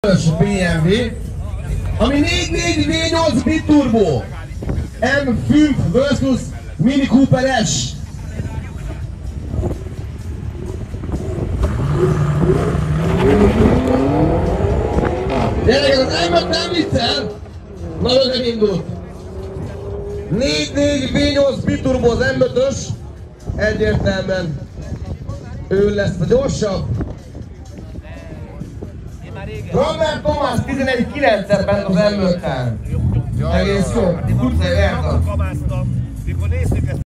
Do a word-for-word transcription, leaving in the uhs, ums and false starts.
bé em vé, ami négy négy vé nyolc biturbo, em öt versus Mini Cooper S. Gyerekek, az em öt nem viccel, nagyon megindult. négy négy vé nyolc biturbo az em ötös, egyértelműen ő lesz a gyorsabb. Rammer Tomás tizenegy kilenc-et bent az em öttel. Egész jó. Utcai Erta.